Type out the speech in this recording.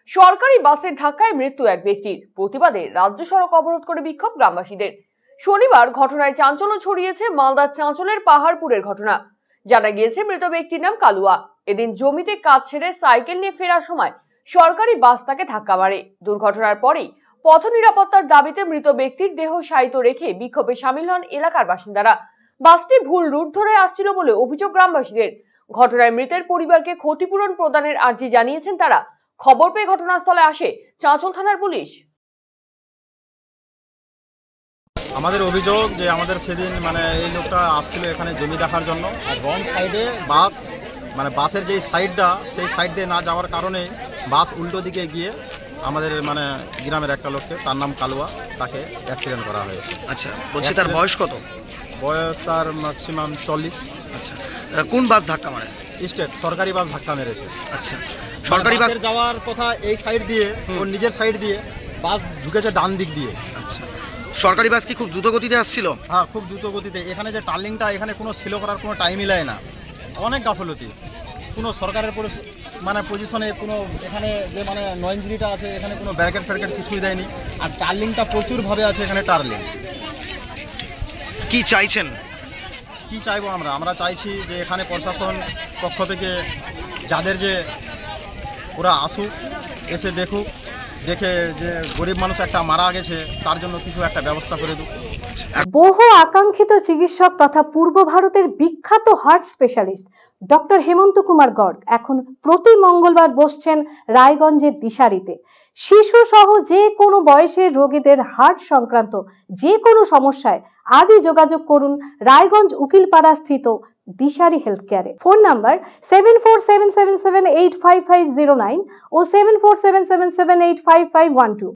সরকারি বাসের ধাক্কায় মৃত্যু এক ব্যক্তির। প্রতিবাদে রাজ্য সড়ক অবরোধ করে বিক্ষোভ গ্রামবাসীদের। শনিবার ঘটনায় চাঞ্চল্য ছড়িয়েছে মালদার চাঁচলের পাহাড়পুরের ঘটনা। জানা গিয়েছে মৃত ব্যক্তির নাম কালুয়া। এদিন জমিতে কাজ ছেড়ে সাইকেল নিয়ে ফেরার সময় সরকারি বাস তাকে ধাক্কা মারে। দুর্ঘটনার পরেই পথ নিরাপত্তার দাবিতে মৃত ব্যক্তির দেহ শায়িত রেখে বিক্ষোভে সামিল হন এলাকার বাসিন্দারা। বাসটি ভুল রুট ধরে আসছিল বলে অভিযোগ গ্রামবাসীদের। ঘটনায় মৃতের পরিবারকে ক্ষতিপূরণ প্রদানের আর্জি জানিয়েছেন তারা। খবর পেয়ে ঘটনাস্থলে আসে চাঁচল থানার পুলিশ। আমাদের অভিযোগ যে আমাদের সেদিন এই লোকটা আসছিল এখানে জমি দেখার জন্য, আর রং সাইডে বাস বাসের যে সাইডটা সেই সাইড দিয়ে না যাওয়ার কারণে বাস উল্টো দিকে গিয়ে আমাদের গ্রামের একটা লোককে, তার নাম কালুয়া, তাকে অ্যাক্সিডেন্ট করা হয়েছে। আচ্ছা, বলছি তার বয়স কত? বয়স তার ম্যাক্সিমাম 40। আচ্ছা, কোন বাস ধাক্কা মারে? স্টেট সরকারি বাস ধাক্কা মেরেছে। আচ্ছা, সরকারি বাস যাওয়ার কথা এই সাইড দিয়ে, ওর নিজের সাইড দিয়ে বাস ঢুকেছে ডান দিক দিয়ে। আচ্ছা, সরকারি বাস কি খুব দ্রুত গতিতে আসছিল? হ্যাঁ, খুব দ্রুত গতিতে। এখানে যে টার্নিংটা, এখানে কোনো স্লো করার কোনো টাইমই লাগে না। অনেক গাফলতি, কোনো সরকারের পজিশনে কোনো, এখানে যে নয়ঞ্জলিটা আছে এখানে কোনো ব্যারিকেড ফ্যারিকেড কিছুই দেয়নি। আর টার্নিংটা প্রচুরভাবে আছে এখানে টার্নিং। কি চাইছেন? কি চাইবো আমরা চাইছি যে এখানে প্রশাসন পক্ষ থেকে যাদের যে ওরা আসুক, এসে দেখুক, দেখে যে গরিব মানুষ একটা মারা গেছে তার জন্য কিছু একটা ব্যবস্থা করে দিক। বহু আকাঙ্ক্ষিত চিকিৎসক তথা পূর্ব ভারতের বিখ্যাত heart specialist doctor Hemanta Kumar Garg এখন প্রতি মঙ্গলবার বসছেন রায়গঞ্জের দিশারিতে। শিশু সহ যে কোনো বয়সের রোগীদের হার্ট সংক্রান্ত যে কোনো সমস্যায় আজই যোগাযোগ করুন রায়গঞ্জ উকিলপাড়া স্থিত দিশারি হেলথ কেয়ারে। ফোন নাম্বার 7477785509 ও 7477785512।